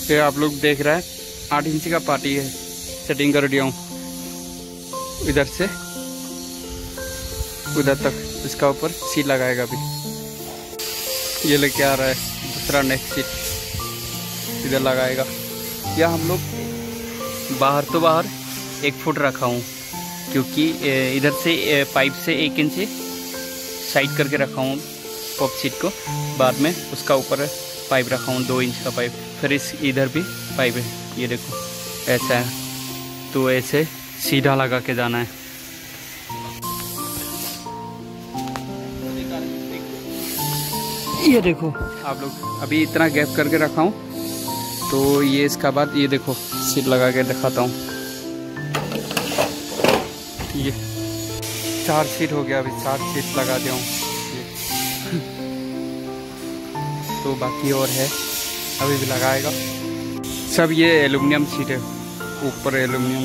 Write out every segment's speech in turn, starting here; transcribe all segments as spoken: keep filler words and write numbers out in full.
ये आप लोग देख रहे हैं आठ इंच का पार्टी है, सेटिंग कर दिया हूँ इधर से उधर तक। इसका ऊपर सीट लगाएगा अभी। ये लेके आ रहा है दूसरा नेक्स्ट सीट इधर लगाएगा। या हम लोग बाहर तो बाहर एक फुट रखा हूँ क्योंकि इधर से पाइप से एक इंच साइड करके रखा हूँ पॉप सीट को। बाद में उसका ऊपर पाइप रखा हूँ दो इंच का पाइप। फिर इस इधर भी पाइप है, ये देखो ऐसा है। तो ऐसे सीधा लगा के जाना है। ये देखो आप लोग, अभी इतना गैप करके रखा हूँ। तो ये इसका बाद ये देखो सीट लगा के दिखाता हूँ। ये चार सीट हो गया, अभी चार सीट लगा दिया हूँ। तो बाकी और है, अभी भी लगाएगा। सब ये एल्युमिनियम सीट है, ऊपर एल्युमिनियम।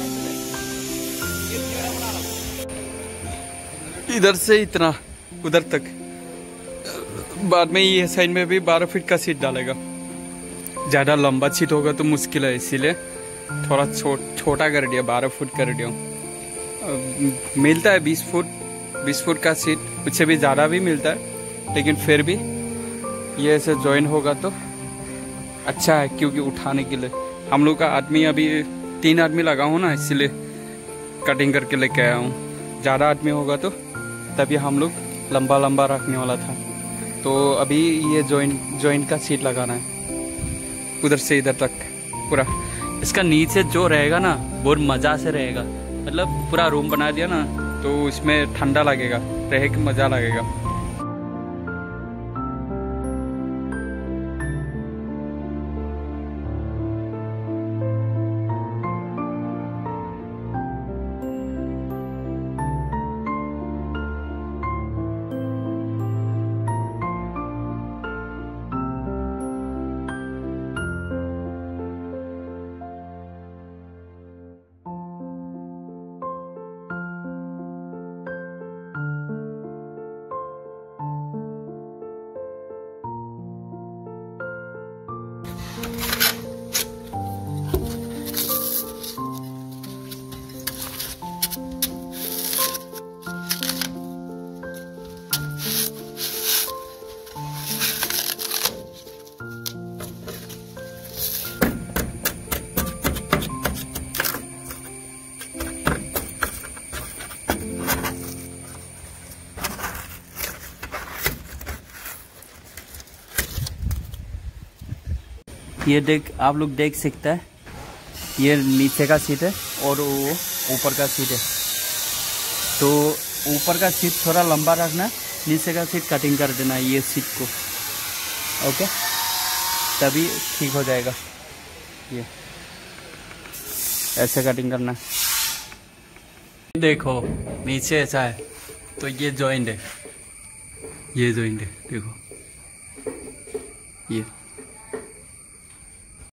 इधर से इतना उधर तक। बाद में ये साइड में भी बारह फीट का सीट डालेगा। ज़्यादा लंबा सीट होगा तो मुश्किल है, इसीलिए थोड़ा छो, छोटा कर दिया, बारह फुट कर दिया। मिलता है बीस फुट बीस फुट का सीट, उससे भी ज़्यादा भी मिलता है। लेकिन फिर भी ये ऐसे ज्वाइन होगा तो अच्छा है, क्योंकि उठाने के लिए हम लोग का आदमी अभी तीन आदमी लगा हूँ ना, इसीलिए कटिंग करके लेके आया हूँ। ज़्यादा आदमी होगा तो तभी हम लोग लंबा लंबा रखने वाला था। तो अभी ये जॉइंट जॉइंट का सीट लगाना है उधर से इधर तक पूरा। इसका नीचे जो रहेगा ना बहुत मज़ा से रहेगा। मतलब पूरा रूम बना दिया ना तो इसमें ठंडा लगेगा, रह के मज़ा लगेगा। ये देख आप लोग देख सकते हैं, ये नीचे का सीट है और वो ऊपर का सीट है। तो ऊपर का सीट थोड़ा लंबा रखना, नीचे का सीट कटिंग कर देना है ये सीट को। ओके, तभी ठीक हो जाएगा। ये ऐसे कटिंग करना है। देखो नीचे ऐसा है, तो ये जॉइंट है, ये जॉइंट है देखो ये।